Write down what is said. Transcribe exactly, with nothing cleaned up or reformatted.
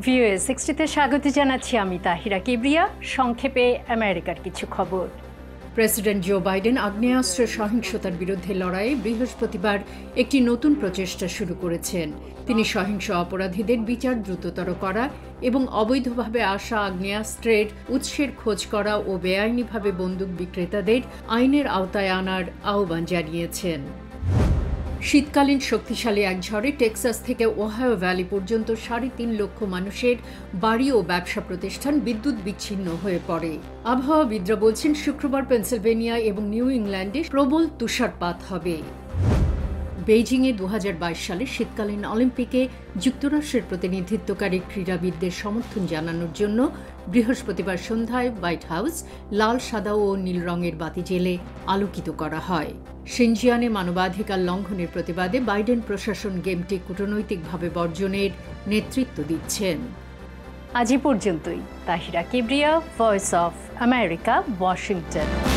ভিউএস সিক্সটিতে স্বাগত জানাচ্ছি আমি তাহিরা কিবরিয়া। সংক্ষেপে আমেরিকার কিছু খবর। প্রেসিডেন্ট জো বাইডেন আগ্নেয়াস্ত্রের সহিংসতার বিরুদ্ধে লড়াইয়ে বৃহস্পতিবার একটি নতুন প্রচেষ্টা শুরু করেছেন। তিনি সহিংস অপরাধীদের বিচার দ্রুততর করা এবং অবৈধভাবে আসা আগ্নেয়াস্ত্রের উৎসের খোঁজ করা ও বেআইনিভাবে বন্দুক বিক্রেতাদের আইনের আওতায় আনার আহ্বান জানিয়েছেন। শীতকালীন শক্তিশালী এক ঝড়ে টেক্সাস থেকে ওহাইও ভ্যালি পর্যন্ত সাড়ে তিন লক্ষ মানুষের বাড়ি ও ব্যবসা প্রতিষ্ঠান বিদ্যুৎ বিচ্ছিন্ন হয়ে পড়ে। আবহাওয়াবিদরা বলছেন শুক্রবার পেনসিলভেনিয়া এবং নিউ ইংল্যান্ডে প্রবল তুষারপাত হবে। বেইজিংয়ে দু হাজার বাইশ সালে শীতকালীন অলিম্পিকে যুক্তরাষ্ট্রের প্রতিনিধিত্বকারী ক্রীড়াবিদদের সমর্থন জানানোর জন্য বৃহস্পতিবার সন্ধ্যায় হোয়াইট হাউস লাল, সাদা ও নীল রঙের বাতি জ্বেলে আলোকিত করা হয়। শিনজিয়ানে মানবাধিকার লঙ্ঘনের প্রতিবাদে বাইডেন প্রশাসন গেমটি কূটনৈতিকভাবে বর্জনের নেতৃত্ব দিচ্ছেন। আজ পর্যন্তই। Tahira Kibria, voice of America, Washington.